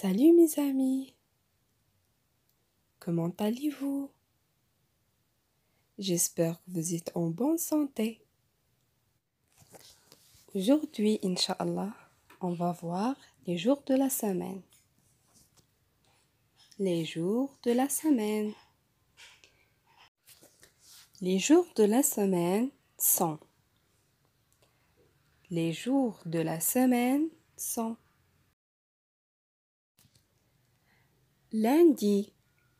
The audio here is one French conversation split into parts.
Salut mes amis, comment allez-vous? J'espère que vous êtes en bonne santé. Aujourd'hui, Inch'Allah, on va voir les jours de la semaine. Les jours de la semaine. Les jours de la semaine sont. Les jours de la semaine sont. Lundi,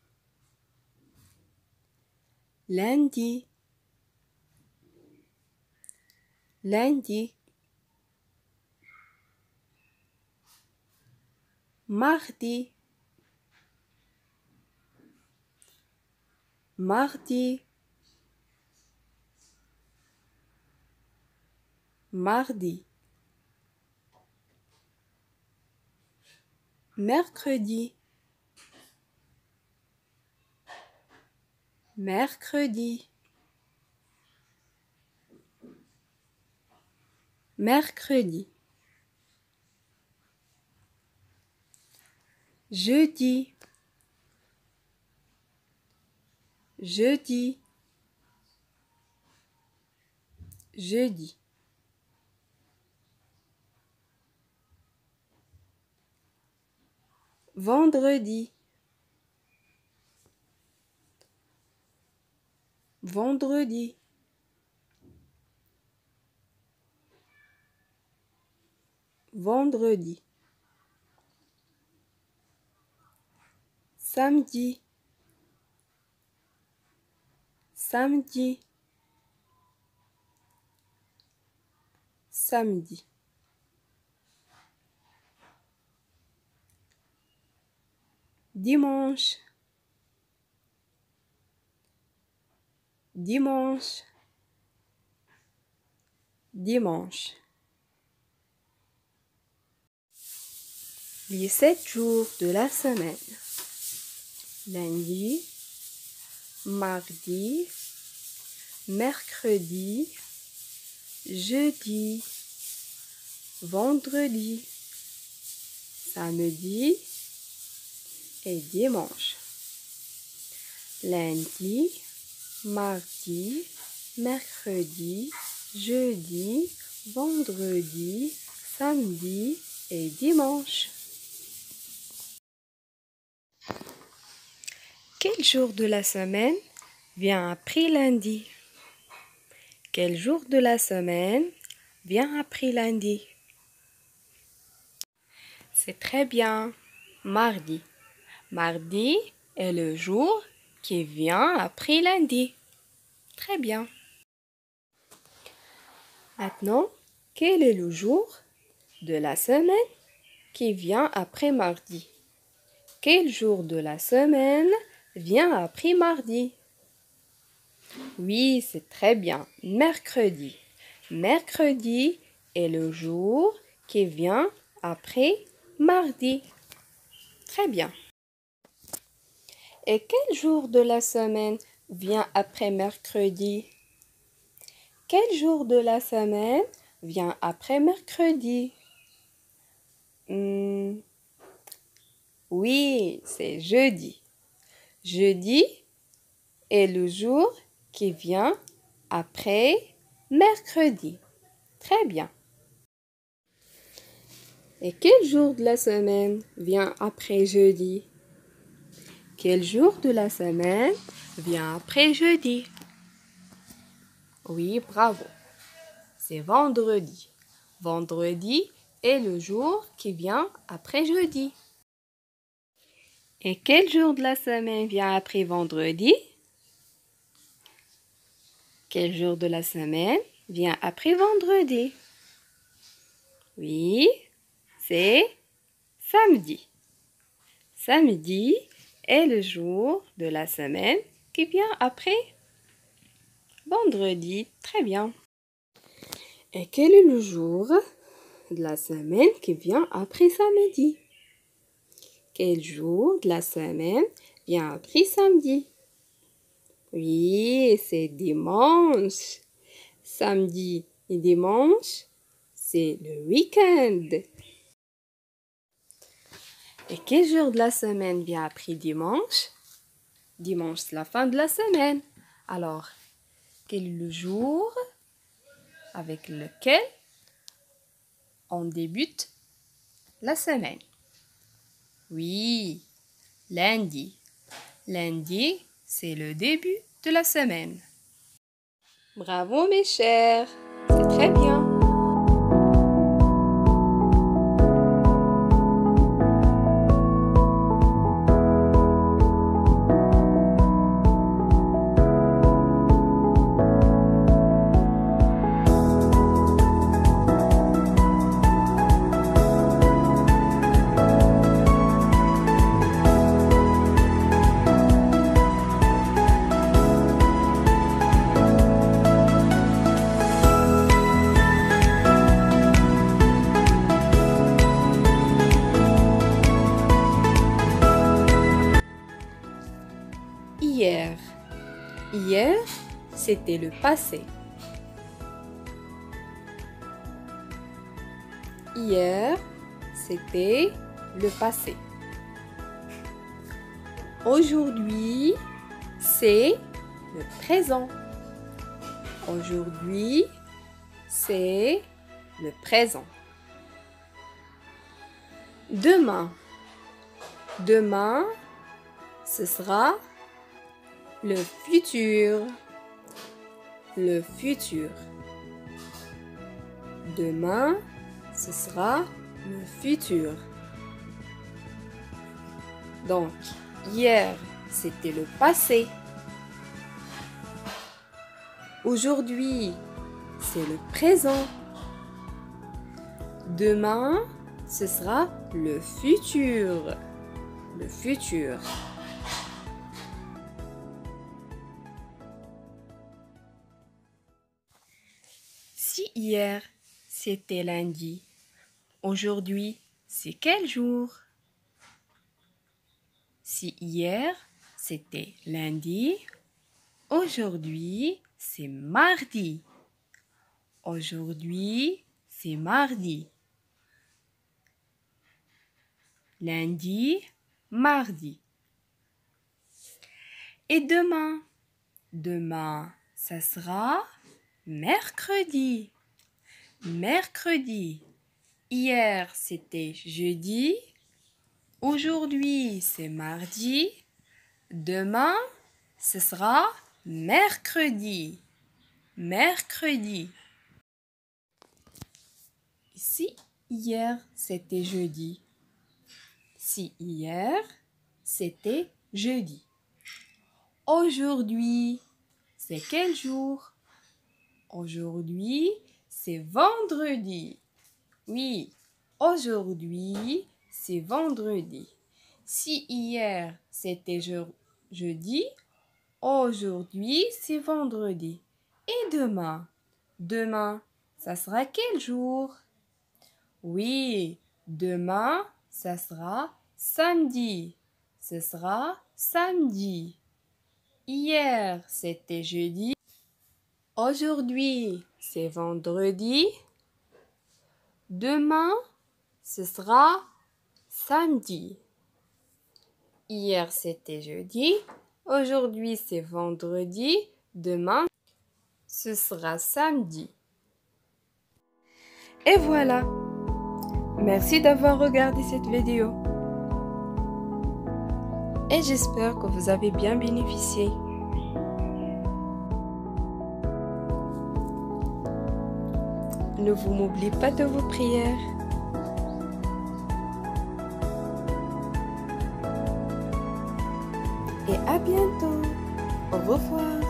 lundi, lundi. Mardi, mardi, mardi. Mercredi, mercredi, mercredi. Jeudi, jeudi, jeudi. Vendredi, vendredi, vendredi. Samedi, samedi, samedi. Dimanche, dimanche, dimanche. Les 7 jours de la semaine. Lundi, mardi, mercredi, jeudi, vendredi, samedi et dimanche. Lundi, mardi, mercredi, jeudi, vendredi, samedi et dimanche. Quel jour de la semaine vient après lundi? Quel jour de la semaine vient après lundi? C'est très bien. Mardi. Mardi est le jour qui vient après lundi. Très bien. Maintenant, quel est le jour de la semaine qui vient après mardi? Quel jour de la semaine vient après mardi? Oui, c'est très bien. Mercredi. Mercredi est le jour qui vient après mardi. Très bien. Et quel jour de la semaine vient après mercredi? Quel jour de la semaine vient après mercredi? Oui, c'est jeudi. Jeudi est le jour qui vient après mercredi. Très bien. Et quel jour de la semaine vient après jeudi? Quel jour de la semaine vient après jeudi? Oui, bravo. C'est vendredi. Vendredi est le jour qui vient après jeudi. Et quel jour de la semaine vient après vendredi? Quel jour de la semaine vient après vendredi? Oui, c'est samedi. Samedi est le jour de la semaine qui vient après vendredi. Très bien. Et quel est le jour de la semaine qui vient après samedi? Quel jour de la semaine vient après samedi? Oui, c'est dimanche. Samedi et dimanche, c'est le week-end. Et quel jour de la semaine vient après dimanche? Dimanche, c'est la fin de la semaine. Alors, quel est le jour avec lequel on débute la semaine? Oui, lundi. Lundi, c'est le début de la semaine. Bravo mes chers, c'est très bien. Hier. Hier, c'était le passé. Hier, c'était le passé. Aujourd'hui, c'est le présent. Aujourd'hui, c'est le présent. Demain. Demain, ce sera le futur. Le futur. Demain, ce sera le futur. Donc, hier, c'était le passé. Aujourd'hui, c'est le présent. Demain, ce sera le futur. Le futur. Si hier, c'était lundi, aujourd'hui, c'est quel jour? Si hier, c'était lundi, aujourd'hui, c'est mardi. Aujourd'hui, c'est mardi. Lundi, mardi. Et demain? Demain, ça sera mercredi. Mercredi. Hier, c'était jeudi. Aujourd'hui, c'est mardi. Demain, ce sera mercredi. Mercredi. Si hier, c'était jeudi. Si hier, c'était jeudi. Aujourd'hui, c'est quel jour? Aujourd'hui, c'est vendredi. Oui, aujourd'hui, c'est vendredi. Si hier, c'était jeudi, aujourd'hui, c'est vendredi. Et demain? Demain, ça sera quel jour? Oui, demain, ça sera samedi. Ce sera samedi. Hier, c'était jeudi. Aujourd'hui, c'est vendredi. Demain, ce sera samedi. Hier, c'était jeudi. Aujourd'hui, c'est vendredi. Demain, ce sera samedi. Et voilà. Merci d'avoir regardé cette vidéo. Et j'espère que vous avez bien bénéficié. Ne vous m'oubliez pas de vos prières. Et à bientôt. Au revoir.